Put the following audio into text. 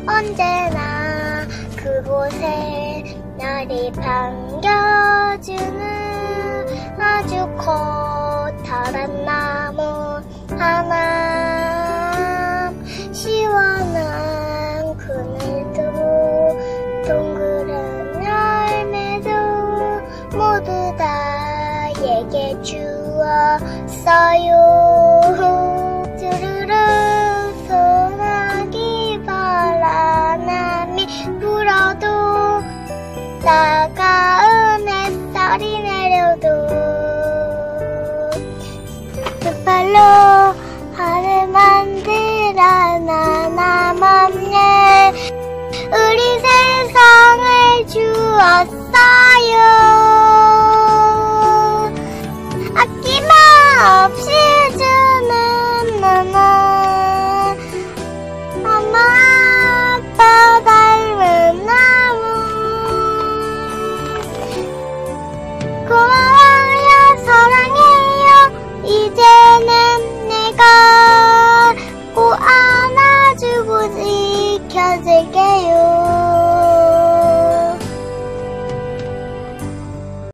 언제나 그곳에 나를 반겨주는 아주 커다란 나무 하나, 시원한 그늘도 동그란 열매도 모두 다 얘게 주었어요. 주르르 소나기 바람이 불어도 따가운 햇살이 내려도 두 팔로 하늘 만들어 나나맘에 우리 세상을 주었어요. 아낌없이 주는 나나 엄마 아빠 닮은 나무 고마워요 사랑해요 이제는 내가 꼭 안아주고 지켜줄게요.